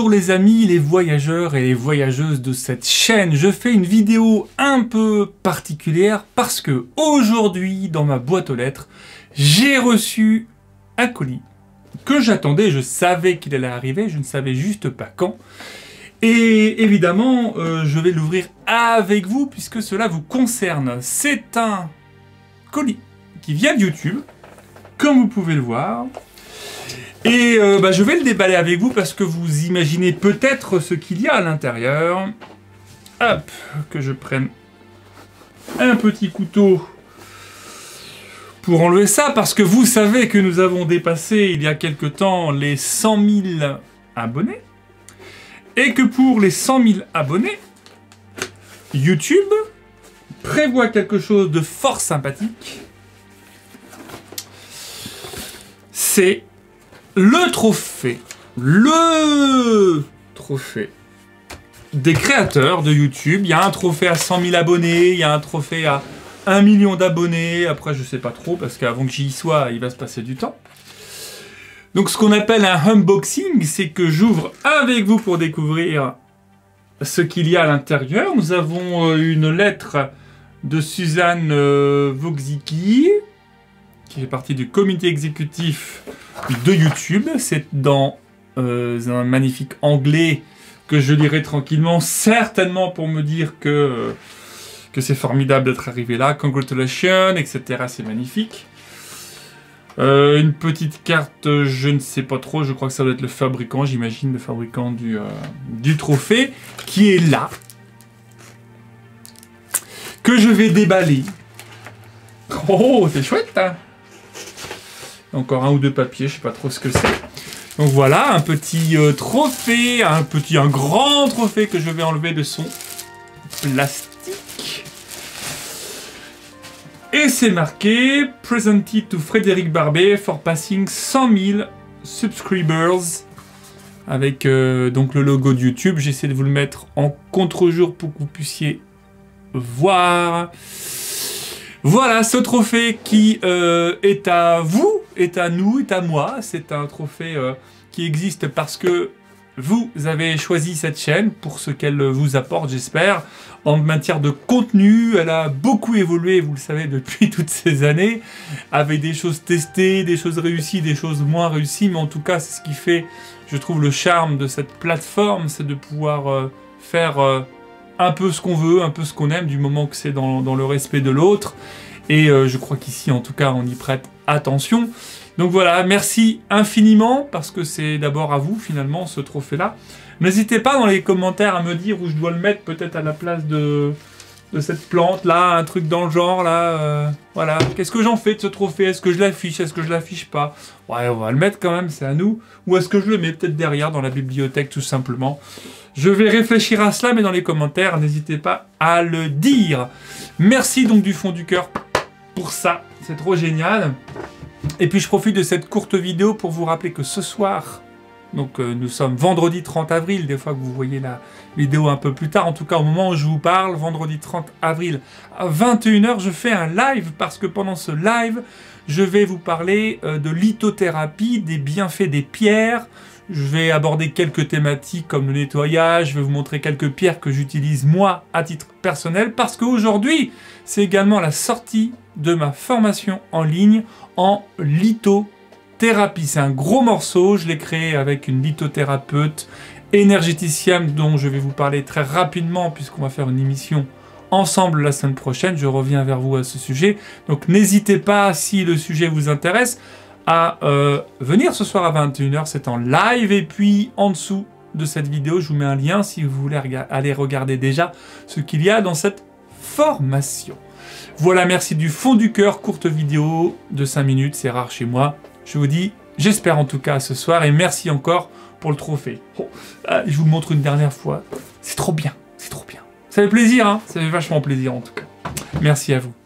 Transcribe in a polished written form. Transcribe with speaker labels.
Speaker 1: Bonjour les amis, les voyageurs et les voyageuses de cette chaîne. Je fais une vidéo un peu particulière parce que aujourd'hui, dans ma boîte aux lettres, j'ai reçu un colis que j'attendais. Je savais qu'il allait arriver, je ne savais juste pas quand. Et évidemment, je vais l'ouvrir avec vous puisque cela vous concerne. C'est un colis qui vient de YouTube, comme vous pouvez le voir. Et je vais le déballer avec vous parce que vous imaginez peut-être ce qu'il y a à l'intérieur. Hop, que je prenne un petit couteau pour enlever ça, parce que vous savez que nous avons dépassé il y a quelque temps les 100 000 abonnés. Et que pour les 100 000 abonnés, YouTube prévoit quelque chose de fort sympathique. C'est le trophée des créateurs de YouTube. Il y a un trophée à 100 000 abonnés, il y a un trophée à 1 million d'abonnés. Après, je sais pas trop, parce qu'avant que j'y sois, il va se passer du temps. Donc, ce qu'on appelle un unboxing, c'est que j'ouvre avec vous pour découvrir ce qu'il y a à l'intérieur. Nous avons une lettre de Suzanne Wojcicki, qui fait partie du comité exécutif de YouTube. C'est dans un magnifique anglais que je lirai tranquillement, certainement pour me dire que c'est formidable d'être arrivé là. Congratulations, etc. C'est magnifique. Une petite carte, je ne sais pas trop, je crois que ça doit être le fabricant, j'imagine, le fabricant du trophée, qui est là, que je vais déballer. Oh, c'est chouette, hein! Encore un ou deux papiers, je sais pas trop ce que c'est. Donc voilà, un petit trophée, un grand trophée que je vais enlever de son plastique. Et c'est marqué « Presented to Frédéric Barbet for passing 100 000 subscribers » avec donc le logo de YouTube. J'essaie de vous le mettre en contre-jour pour que vous puissiez voir. Voilà, ce trophée qui est à vous, est à nous, est à moi. C'est un trophée qui existe parce que vous avez choisi cette chaîne pour ce qu'elle vous apporte, j'espère. En matière de contenu, elle a beaucoup évolué, vous le savez, depuis toutes ces années, avec des choses testées, des choses réussies, des choses moins réussies. Mais en tout cas, c'est ce qui fait, je trouve, le charme de cette plateforme, c'est de pouvoir faire un peu ce qu'on veut, un peu ce qu'on aime, du moment que c'est dans le respect de l'autre. Et je crois qu'ici, en tout cas, on y prête attention. Donc voilà, merci infiniment, parce que c'est d'abord à vous, finalement, ce trophée-là. N'hésitez pas dans les commentaires à me dire où je dois le mettre, peut-être à la place de cette plante-là, un truc dans le genre, là. Voilà, qu'est-ce que j'en fais de ce trophée? Est-ce que je l'affiche? Est-ce que je l'affiche pas? Ouais, on va le mettre quand même, c'est à nous. Ou est-ce que je le mets peut-être derrière, dans la bibliothèque, tout simplement? Je vais réfléchir à cela, mais dans les commentaires, n'hésitez pas à le dire. Merci donc du fond du cœur pour ça, c'est trop génial. Et puis je profite de cette courte vidéo pour vous rappeler que ce soir, donc nous sommes vendredi 30 avril, des fois que vous voyez la vidéo un peu plus tard, en tout cas au moment où je vous parle, vendredi 30 avril à 21 h, je fais un live parce que pendant ce live, je vais vous parler de lithothérapie, des bienfaits des pierres. Je vais aborder quelques thématiques comme le nettoyage, je vais vous montrer quelques pierres que j'utilise moi à titre personnel parce qu'aujourd'hui, c'est également la sortie de ma formation en ligne en lithothérapie. C'est un gros morceau, je l'ai créé avec une lithothérapeute énergéticienne dont je vais vous parler très rapidement puisqu'on va faire une émission ensemble la semaine prochaine. Je reviens vers vous à ce sujet. Donc n'hésitez pas, si le sujet vous intéresse, à venir ce soir à 21 h, c'est en live. Et puis en dessous de cette vidéo, je vous mets un lien si vous voulez aller regarder déjà ce qu'il y a dans cette formation. Voilà, merci du fond du cœur, courte vidéo de 5 minutes, c'est rare chez moi. Je vous dis, j'espère en tout cas à ce soir, et merci encore pour le trophée. Oh, je vous le montre une dernière fois, c'est trop bien, c'est trop bien. Ça fait plaisir, hein, ça fait vachement plaisir en tout cas. Merci à vous.